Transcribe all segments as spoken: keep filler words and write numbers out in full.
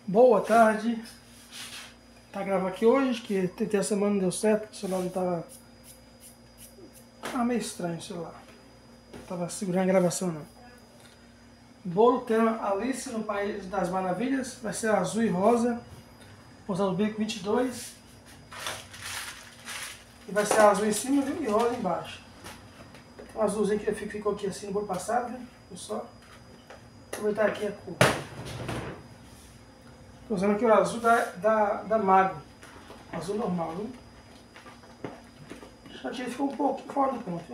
Boa tarde. Tá gravando aqui hoje, que tentei a semana não deu certo, o celular não tava. Tava meio estranho o celular. Não tava segurando a gravação não. Bolo tema Alice no País das Maravilhas, vai ser azul e rosa, usando o bico vinte e dois. E vai ser azul em cima e rosa embaixo. O azulzinho que ficou aqui assim no bolo passado, viu? Só aproveitar aqui a cor. Estou usando aqui o azul da, da, da Mago, azul normal, viu? O chantilly ficou um pouco fora do ponto, viu?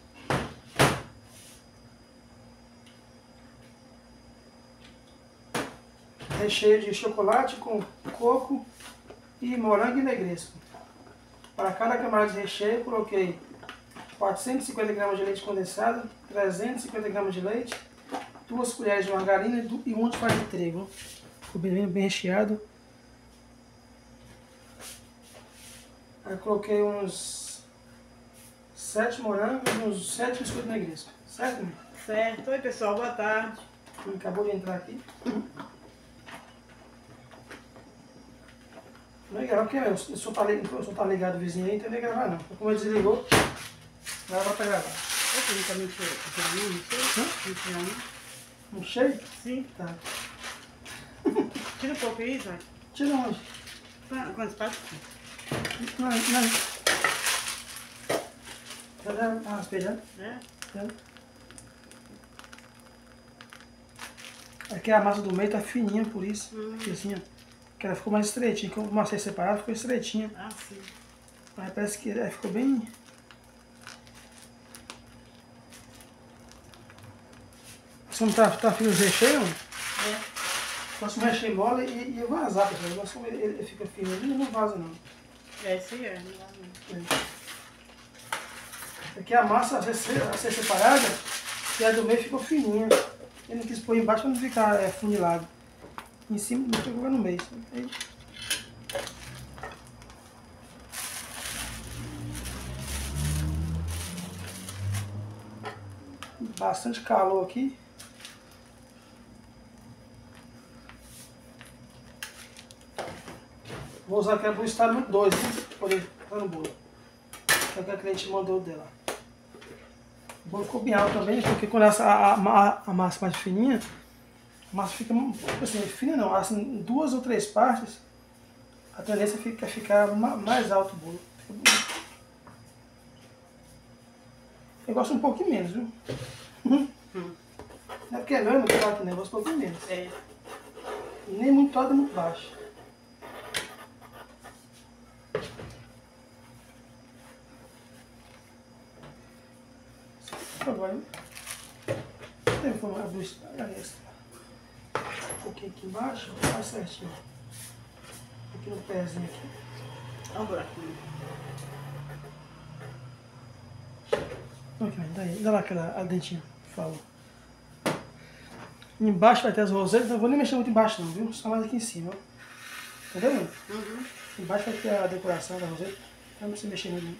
Recheio de chocolate com coco e morango e negresco. Para cada camada de recheio, coloquei quatrocentos e cinquenta gramas de leite condensado, trezentos e cinquenta gramas de leite, duas colheres de margarina e um de farinha de trigo. Ficou bem, bem recheado. Aí coloquei uns sete morangos e uns sete biscoitos negresco. Certo, mãe? Certo. Oi, pessoal. Boa tarde. Acabou de entrar aqui. Não é gravar porque o senhor tá ligado, o senhor tá ligado vizinho aí, então não ia gravar não. Como ele desligou, grava pra gravar. Eu tenho também cheio. Um cheio? Sim. Tá. Tira um pouco aí, Zé. Tira onde? Quantos passos? Não, não. Tá ah, esperando? É? Tá. Aqui a massa do meio tá fininha, por isso. Hum. Aqui assim, ó. Que ela ficou mais estreitinha. Como eu amassei separado, ficou estreitinha. Ah, sim. Mas parece que ela ficou bem... Você não tá, tá afim de recheio? É. Faço um recheio mole e, e eu vazar, pessoal. Mas como ele, ele fica firme ali, não vaza não. É, isso aí é. Não dá não. É. Aqui a massa a ser, a ser separada e a do meio ficou fininha. Eu não quis pôr embaixo para não ficar é, funilado. Em cima não ficou no meio. Aí... Bastante calor aqui. Vou usar aquela para estar muito dois, né? Para poder estar no bolo. É o que a cliente mandou dela. O bolo ficou bem alto também, porque quando essa, a, a, a massa mais fininha, a massa fica, assim, fina não, assim, duas ou três partes, a tendência fica ficar mais alto o bolo. Eu gosto um pouquinho menos, viu? Hum. Não é porque é meu, não é que negócio um pouquinho menos. É. Nem muito alto, nem muito baixo. Agora, tem como abrir um pouquinho aqui embaixo, faz certinho. Aqui no pezinho aqui. Olha um buraquinho. Ok, daí, dá lá aquela a dentinha, por favor. Embaixo vai ter as roseiras, não vou nem mexer muito embaixo não, viu? Só mais aqui em cima, ó. Entendeu? Uhum. Embaixo vai ter a decoração da roseira, não precisa mexer muito.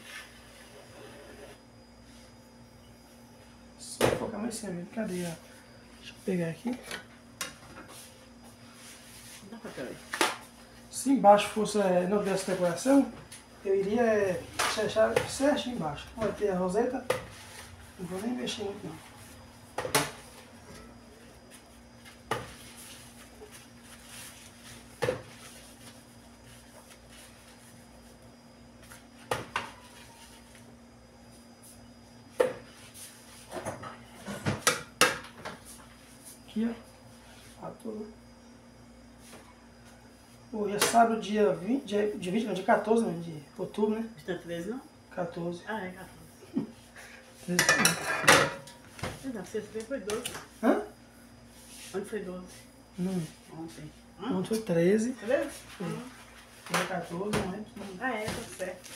Só focar mais em cima mesmo. Cadê a... Deixa eu pegar aqui. Dá pra ver. Se embaixo fosse, é, não tivesse decoração, eu iria é, fechar certinho embaixo. Vai ter a roseta, não vou nem mexer muito não. Aqui, ó. Tudo. Hoje é sábado, dia vinte, dia, dia vinte, não, dia quatorze, né, de outubro, né? Está treze, não? quatorze. Ah, é quatorze. treze. Não, sexta-feira foi doze. Hã? Onde foi doze? Não. Ontem. Hã? Ontem foi treze. Cadê? Foi. Dia quatorze, não é? Ah, é, tá certo.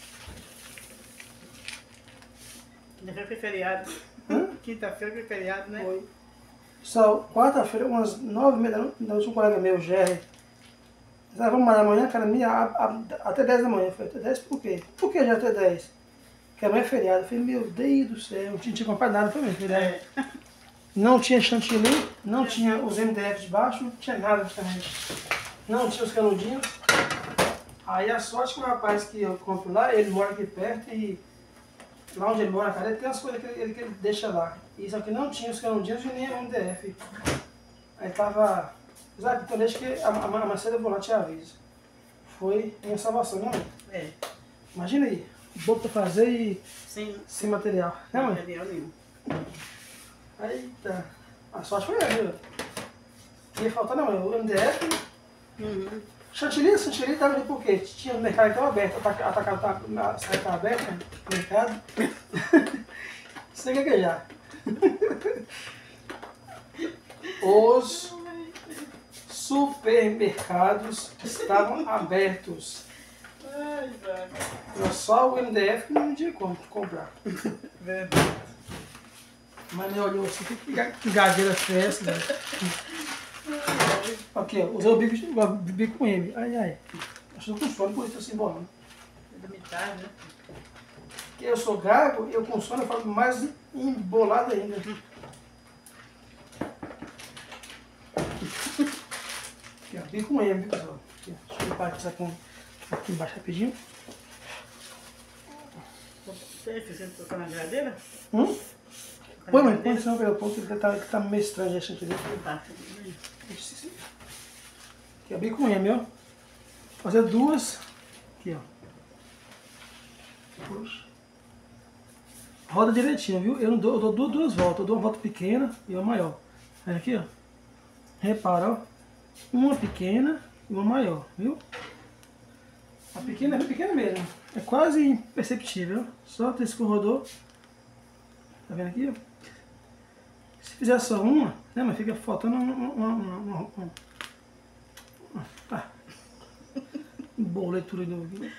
Quinta-feira foi feriado. Hã? Quinta-feira foi feriado, né? Foi. Só quarta-feira, umas nove e meia da noite, um colega meu, o Jerry, ah, vamos malhar amanhã, cara, minha, a, a, até dez da manhã. Eu falei, até dez por quê? Por que já até dez? Porque amanhã é feriado. Eu falei, meu Deus do céu, não tinha, tinha comprado nada pra mim, feriado. É. Não tinha chantilly, não tinha os M D F de baixo, não tinha nada justamente. não tinha os canudinhos. Aí a sorte que o rapaz que eu compro lá, ele mora aqui perto e lá onde ele mora, cara, ele tem as coisas que ele, que ele deixa lá. E só que não tinha os canudinhos e nem M D F. Aí tava... Sabe, então deixa que a, a, a Marcela eu vou lá te aviso. Foi minha salvação, né, mãe? É. Imagina aí, bom pra fazer e Sem, sem material. Né, mãe? material nenhum. Eita, a sorte foi essa, viu? Ia faltar, não, o M D F. Uhum. Chantilly, chantilly tava ali por quê? Tinha o mercado que estava aberto, atacado tava, tava aberto, né? O mercado. Sem gaguejar. Os supermercados estavam abertos. Ai, vai. Era só o M D F que não tinha como comprar. Verdade. Mas ele olhou assim, que, que gagueira foi essa, velho? Aqui, ó, usei o bico, o bico com M. Ai, ai. Acho que eu com sono, por isso eu tô se embolando. É da metade, né? Porque eu sou gago, eu com sono eu falo mais embolado ainda. Aqui, ó, bico com M, viu, pessoal? Aqui, ó. Deixa eu limpar aqui, com, aqui embaixo rapidinho. Você fez colocar na geladeira? Hum? Põe, mãe, põe só pelo ponto que tá, que tá meio estranho a chantilly. Tá. Aqui, ó, bico com M, ó. Fazer duas. Aqui, ó. Puxa. Roda direitinho, viu? Eu não dou, eu dou duas, duas voltas. Eu dou uma volta pequena e uma maior. Aí aqui, ó. Repara, ó. Uma pequena e uma maior, viu? A pequena é pequena mesmo. É quase imperceptível. Só ter esse que rodou. Tá vendo aqui, ó? Se fizer só uma, né, mas fica faltando uma... uma, uma, uma, uma, uma tá. Boa leitura de novo aqui.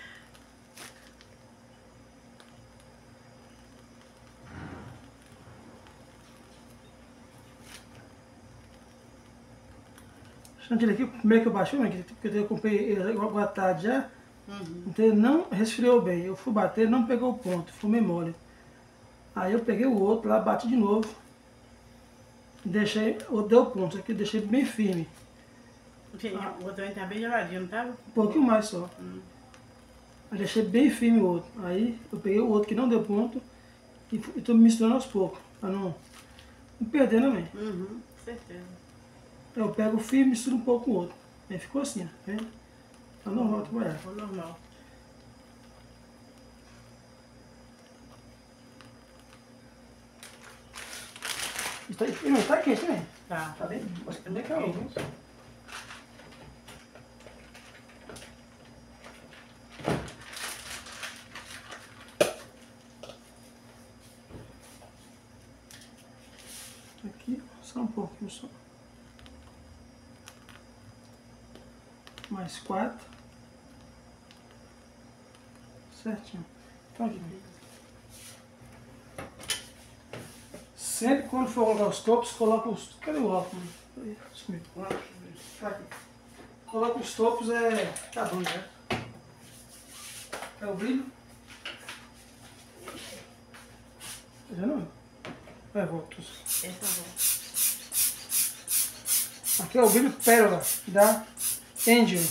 Chantilly aqui, como é que eu baixei, né? Porque eu comprei ele agora à tarde já. Uhum. Então ele não resfriou bem. Eu fui bater, não pegou o ponto, fumei mole. Aí eu peguei o outro lá, bati de novo. Deixei, ou deu ponto, aqui eu deixei bem firme. Gente, ah. O outro aí tá bem geladinho, não tava? Um pouquinho mais só. Hum. Eu deixei bem firme o outro. Aí eu peguei o outro que não deu ponto e estou misturando aos poucos, para não, não perder, né, mãe? Uhum, certeza. Eu pego o firme e misturo um pouco com o outro. Aí ficou assim, né? Tá normal trabalhar. Ficou normal. Está, não, tá quente, né? Tá. Tá bem? Acho que é bem calor. Aqui, só um pouquinho só. Mais quatro. Certinho. Então aqui. Sempre quando for colocar os topos, coloca os... Cadê o óculos? Sumiu. Tá aqui. Coloca os topos, é... Tá bom, né? É o brilho. Tá vendo? É, volta. Essa volta. Aqui é o brilho pérola da Angel.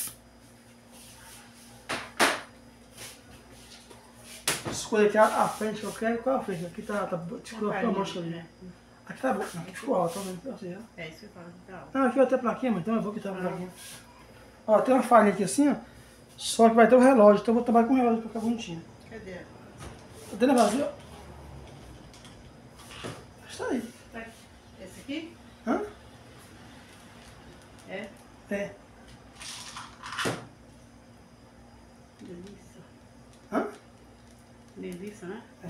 Escolha aqui a, a frente que eu quero. Qual é a frente? Aqui tá... tá ficou a mancha ali. Né? Aqui tá bom. Aqui ficou alto, tá vendo? Assim, ó. É isso que eu falo, tá alto. Não, aqui vai ter plaquinha, mas então eu vou quitar a plaquinha. Ó, tem uma falha aqui assim, ó. Só que vai ter um relógio, então eu vou trabalhar com o relógio pra ficar bonitinho. Cadê? Tá tendo vazio? Está aí. Tá. Esse aqui? Hã? É? É. Delícia. Hã? Delícia, né? É.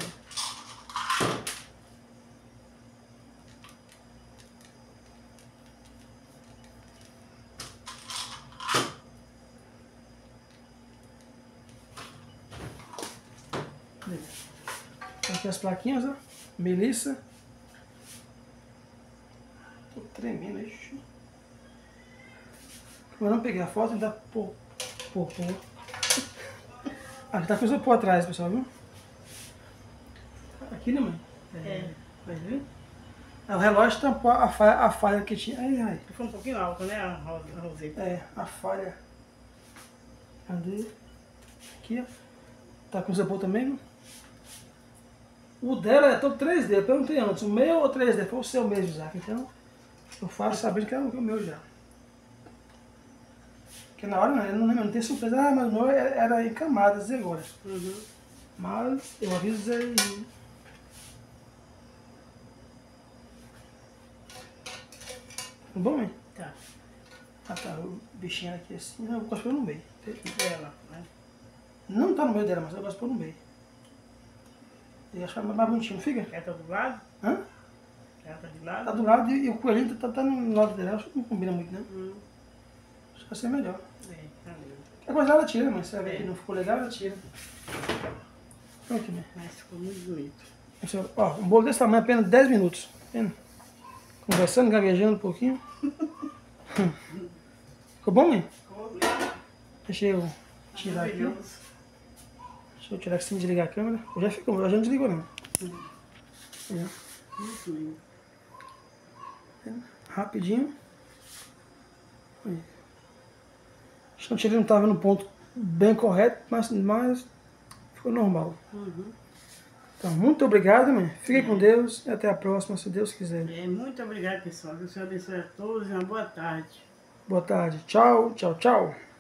Aqui as plaquinhas, ó. Melissa. Tô tremendo, ixi. Eu não peguei a foto, ainda pô, pô, pô. Aqui tá coisa por trás, pessoal, viu? Aqui, né, mãe? É. Vai ver? Aí o relógio tampou a falha, a falha que tinha. Ai, ai. Foi um pouquinho alto, né, a ro- a roseta? É, a falha. Cadê? Aqui, ó. Tá com o isopor também, né? O dela é todo três D. Eu perguntei antes, o meu ou três D? Foi o seu mesmo, Isaac. Então, eu faço sabendo que é o meu já. Porque na hora não, eu não lembro, não tem surpresa. Ah, mas o meu era era em camadas e agora. Uhum. Mas eu avisei. Tá bom, hein? Tá. Ah tá, o bichinho aqui assim. Não, eu gosto de pôr no meio. Dela, né? Não tá no meio dela, mas eu gosto de pôr no meio. E acho que é mais bonitinho, não fica? Ela tá do lado? Hã? Ela tá de Tá lado? do lado e, e o coelhinho tá, tá no lado dela. Acho que não combina muito, né? Hum. Acho que vai ser melhor. É, tá mesmo. A coisa ela tira, mas se ela ver É. que não ficou legal, ela tira. Pronto, né? Mas ficou muito bonito. Esse, ó, um bolo desse tamanho, apenas dez minutos. Tá vendo? Conversando, gaguejando um pouquinho. Ficou bom, hein? Ficou Deixa eu tirar aqui. maravilhoso. Deixa eu tirar aqui sem desligar a câmera. Já ficou, já não desligou não. Hum. Já. Muito lindo. Rapidinho. Aí. Acho que o tiro não estava no ponto bem correto, mas, mas ficou normal. Uhum. Então, muito obrigado, mãe. Fiquem com Deus e até a próxima, se Deus quiser. É, muito obrigada, pessoal. Que o Senhor abençoe a todos e uma boa tarde. Boa tarde. Tchau, tchau, tchau.